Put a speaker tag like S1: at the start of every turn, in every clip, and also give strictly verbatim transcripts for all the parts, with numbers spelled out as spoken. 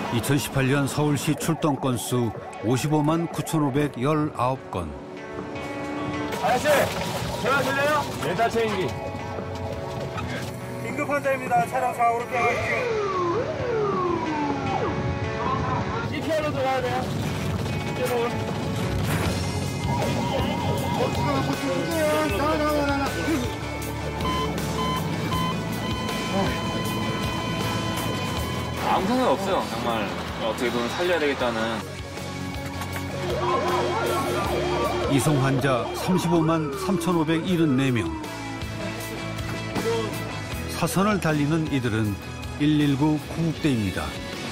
S1: 이천십팔 년 서울시 출동 건수 오십오만 구천오백십구 건.
S2: 아저씨, 전화하실래요? 렌탈 체인지.
S3: 긴급 환자입니다. 차량 좌우로 껴가지고.
S2: 이케아로 들어가야 돼요. 이쪽으로.
S4: 아무 생각 없어요. 정말 어떻게든 살려야 되겠다는.
S1: 이송 환자 삼십오만 삼천오백칠십사 명. 사선을 달리는 이들은 일일구 구급대입니다.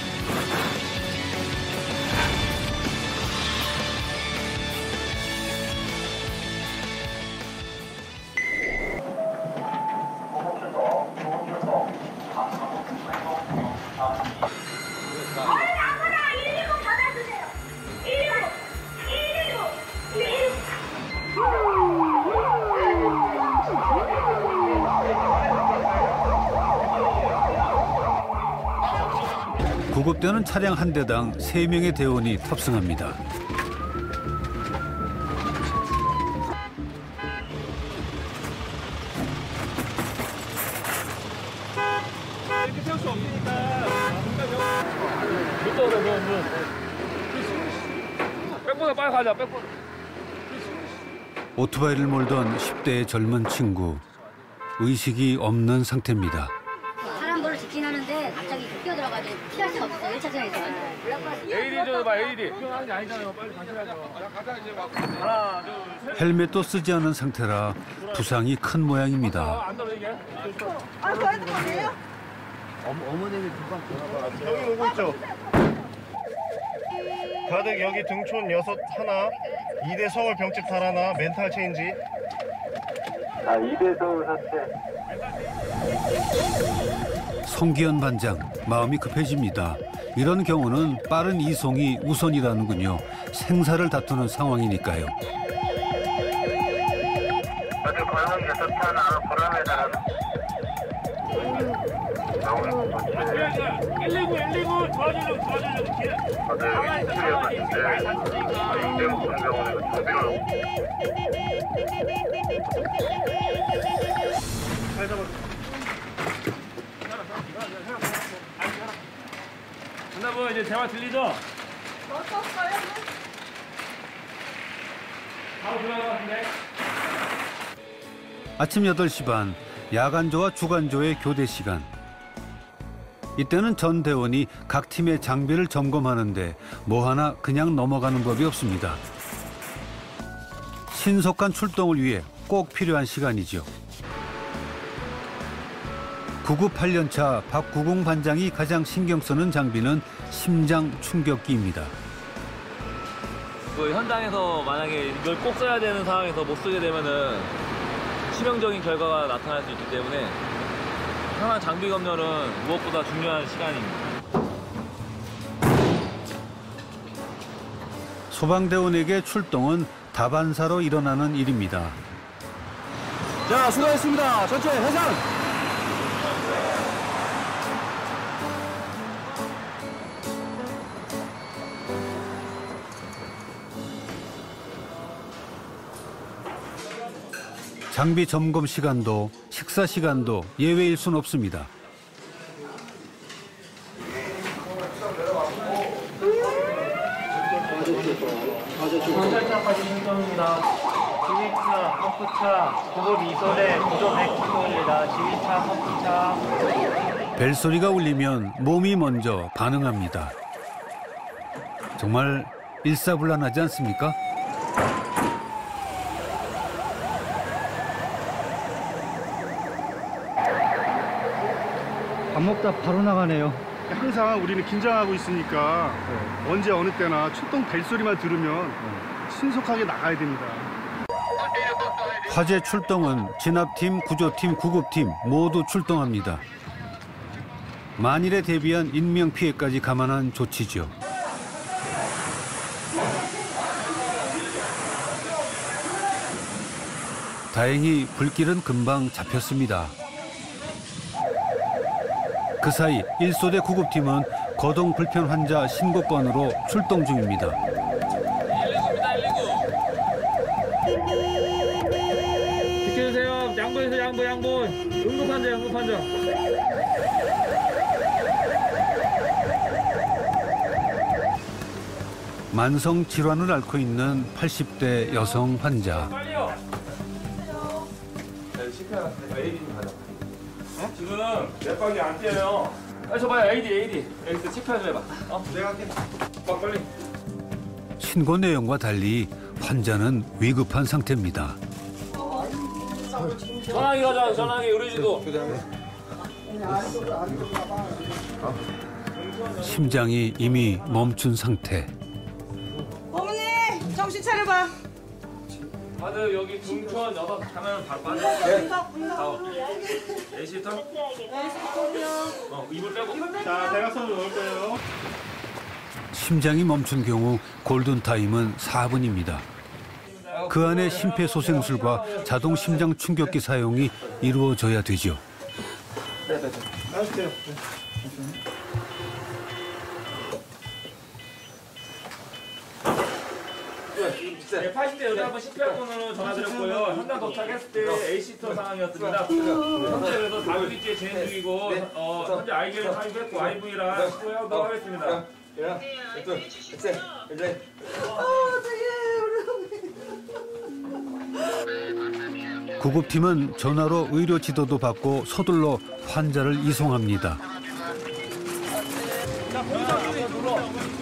S1: 구급대는 차량 한 대당 세 명의 대원이 탑승합니다.
S2: 이렇게 세울 수 없으니까. 이쪽으로 뭐, 뭐. 백보다 빨리 가자, 백보다.
S1: 오토바이를 몰던 십 대의 젊은 친구. 의식이 없는 상태입니다.
S5: 사람 도를 직진하는데 갑자기 뛰어들어가지고 피할 수가 없어요. 일 차선에서.
S2: 에이디 좀 봐, 에이디. 필요한 게 아니잖아요. 빨리 가셔야죠. 하나, 둘, 셋.
S1: 헬멧도 쓰지 않은 상태라 부상이 큰 모양입니다.
S2: 안 들어, 이게.
S6: 아, 저한테 가세요?
S3: 여기 오고 있죠? 가득 여기 등촌 여섯 하나, 이 대 서울 병집 달 하나, 멘탈 체인지.
S7: 아, 이 대 서울 사태.
S1: 성기현 반장, 마음이 급해집니다. 이런 경우는 빠른 이송이 우선이라는군요. 생사를 다투는 상황이니까요.
S7: 어제 권원 여섯 하나, 보람에다가
S2: 일이구, 일이구, 도와주려고, 도와주려고.
S7: 어제 여기 치료해봤는데 이대목 병원에서 조비로
S2: 전화번 이제 대화 들리죠?
S6: 어떻어요?
S2: 바로 들어갈 것 같은데.
S1: 아침 여덟 시 반, 야간조와 주간조의 교대 시간. 이때는 전 대원이 각 팀의 장비를 점검하는데 뭐 하나 그냥 넘어가는 법이 없습니다. 신속한 출동을 위해 꼭 필요한 시간이죠. 구급팔 년차 박구공 반장이 가장 신경 쓰는 장비는 심장 충격기입니다.
S4: 그 현장에서 만약에 이걸 꼭 써야 되는 상황에서 못 쓰게 되면은 치명적인 결과가 나타날 수 있기 때문에 항상 장비 검열은 무엇보다 중요한 시간입니다.
S1: 소방대원에게 출동은 다반사로 일어나는 일입니다.
S2: 자, 수고하셨습니다. 천천히 회상.
S1: 장비 점검 시간도 식사 시간도 예외일 순 없습니다.
S8: 경찰차까지 신청입니다. 지휘차, 펌프차, 구급 이소대, 구조 백 킬로입니다. 지휘차, 펌프차.
S1: 벨소리가 울리면 몸이 먼저 반응합니다. 정말 일사불란하지 않습니까?
S9: 밥 먹다 바로 나가네요.
S3: 항상 우리는 긴장하고 있으니까 네. 언제 어느 때나 출동 벨소리만 들으면 네. 신속하게 나가야 됩니다.
S1: 화재 출동은 진압팀, 구조팀, 구급팀 모두 출동합니다. 만일에 대비한 인명피해까지 감안한 조치죠. 다행히 불길은 금방 잡혔습니다. 그 사이 일 소대 구급팀은 거동 불편 환자 신고 건으로 출동 중입니다.
S4: 비켜주세요. 양보해서 양보 양보. 응급 환자 응급 환자.
S1: 만성 질환을 앓고 있는 팔십 대 여성 환자.
S4: 빨리요. 네, 시켜. 에이디 좀 가자. 어? 지금 넷박이 안 뛰어요. 빨리 줘봐요. 에이디 에이디. 에이디 체크해 줘 해봐. 어? 내가 할게. 빡 빨리.
S1: 신고 내용과 달리 환자는 위급한 상태입니다.
S4: 전화기 가자. 전화기 의료지도.
S1: 심장이 이미 멈춘 상태.
S6: 어머니 정신 차려봐.
S4: 다들 여기 중천 여섯 가면 바로 빠져. 네. 에이시터? 어, 이불 빼고.
S3: 자, 대각선으로 넣을 거예요.
S1: 심장이 멈춘 경우 골든타임은 사 분입니다. 그 안에 심폐소생술과 자동 심장 충격기 사용이 이루어져야 되죠.
S3: 나와주세요.
S4: 네, 팔십 대 여자분 십팔번으로 전화드렸고요. 현장 도착했을 때 에이시터 상황이었습니다. 현재 그래서 다블유티에 진행 중이고 어, 현재 아이디를 사입했고 아이브이랑 시도하도록 하겠습니다.
S1: 구급팀은 전화로 의료 지도도 받고 서둘러 환자를 이송합니다.
S4: 자, 공사 앞에 눌러.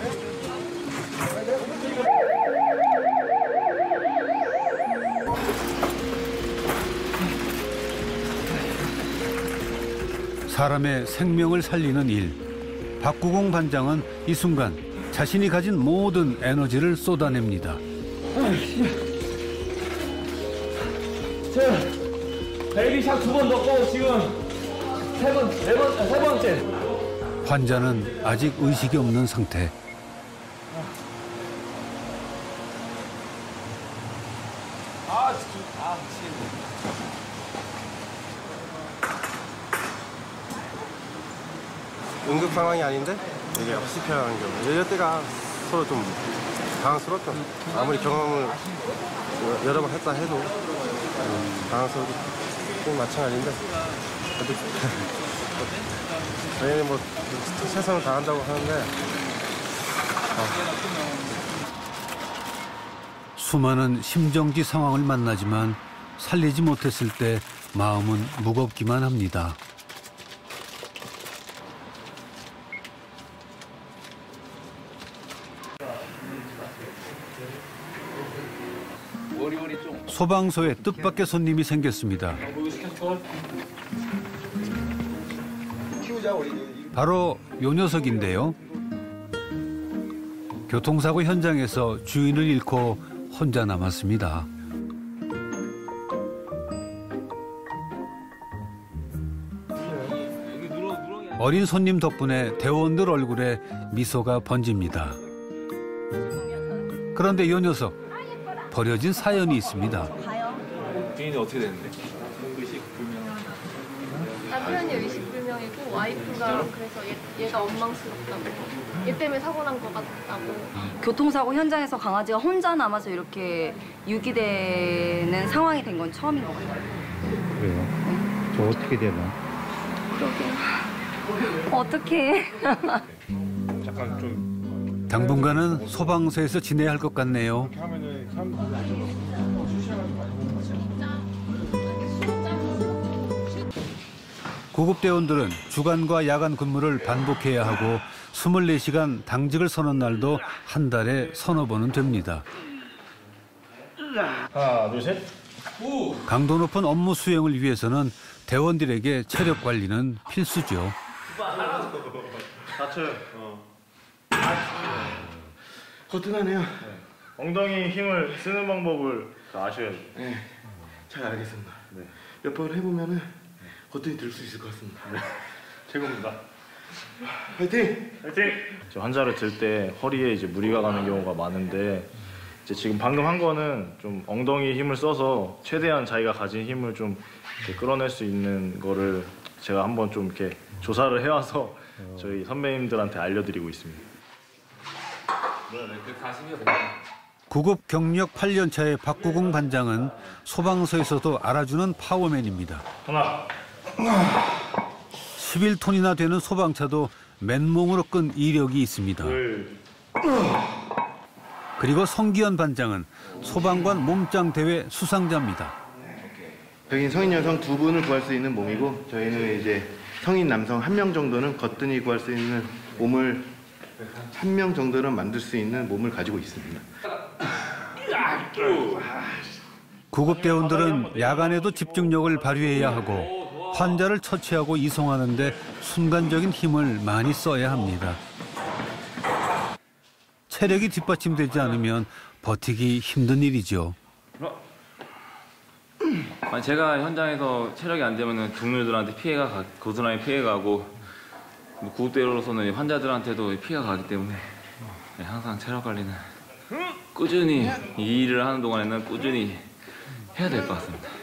S1: 사람의 생명을 살리는 일. 박구공 반장은 이 순간 자신이 가진 모든 에너지를 쏟아냅니다.
S4: 베이비샷 두 번 넣고 지금 세 번, 네 번, 세 번째.
S1: 환자는 아직 의식이 없는 상태.
S4: 아, 아, 미치겠네.
S9: 응급 상황이 아닌데 이게 시피하는 경우 이럴 때가 서로 좀 당황스럽죠. 아무리 경험을 여러 번 했다 해도 당황스럽고 좀 마찬가지인데 저희는 뭐 최선을 다한다고 하는데 어.
S1: 수많은 심정지 상황을 만나지만 살리지 못했을 때 마음은 무겁기만 합니다. 소방서에 뜻밖의 손님이 생겼습니다. 바로 요 녀석인데요. 교통사고 현장에서 주인을 잃고 혼자 남았습니다. 어린 손님 덕분에 대원들 얼굴에 미소가 번집니다. 그런데 요 녀석, 버려진 사연이 있습니다.
S4: 주인이 어떻게 됐는데?
S10: 남편이 의식불명이고 와이프가 그래서 얘, 얘가 원망스럽다고 얘 때문에 사고 난 것 같다고.
S11: 교통사고 현장에서 강아지가 혼자 남아서 이렇게 유기되는 상황이 된 건 처음인 것 같아요.
S8: 그래요? 네. 저 어떻게 되나?
S11: 그러게요. 어떡해.
S3: 잠깐 좀
S1: 당분간은 소방서에서 지내야 할 것 같네요.
S3: 하면은 사람
S1: 구급대원들은 주간과 야간 근무를 반복해야 하고 이십사 시간 당직을 서는 날도 한 달에 서너 번은 됩니다.
S3: 하나, 둘, 셋.
S1: 강도 높은 업무 수행을 위해서는 대원들에게 체력 관리는 필수죠.
S3: 다쳐요. 어.
S9: 거뜬하네요.
S3: 네. 엉덩이 힘을 쓰는 방법을 아셔야죠.
S9: 네, 잘 알겠습니다. 네. 몇 번을 해보면은 거뜬히 들 수 있을 것 같습니다.
S3: 네. 최고입니다.
S9: 화이팅!
S3: 화이팅! 저 환자를 들 때 허리에 이제 무리가 가는 경우가 많은데 이제 지금 방금 한 거는 좀 엉덩이 힘을 써서 최대한 자기가 가진 힘을 좀 이렇게 끌어낼 수 있는 거를 제가 한번 좀 이렇게 조사를 해와서 저희 선배님들한테 알려드리고 있습니다.
S1: 구급 경력 팔 년 차의 박구공 반장은 소방서에서도 알아주는 파워맨입니다.
S3: 하나.
S1: 십일 톤이나 되는 소방차도 맨몸으로 끈 이력이 있습니다.
S3: 둘.
S1: 그리고 성기현 반장은 소방관 몸짱 대회 수상자입니다.
S12: 여긴 성인 여성 두 분을 구할 수 있는 몸이고 저희는 이제 성인 남성 한 명 정도는 거뜬히 구할 수 있는 몸을 한 명 정도는 만들 수 있는 몸을 가지고 있습니다.
S1: 구급대원들은 야간에도 집중력을 발휘해야 하고 환자를 처치하고 이송하는 데 순간적인 힘을 많이 써야 합니다. 체력이 뒷받침되지 않으면 버티기 힘든 일이죠.
S4: 아니, 제가 현장에서 체력이 안 되면 동료들한테 피해가 가, 고스란히 피해가고 뭐 구급대로로서는 환자들한테도 피해가 가기 때문에 네, 항상 체력 관리는 꾸준히 이 일을 하는 동안에는 꾸준히 해야 될 것 같습니다.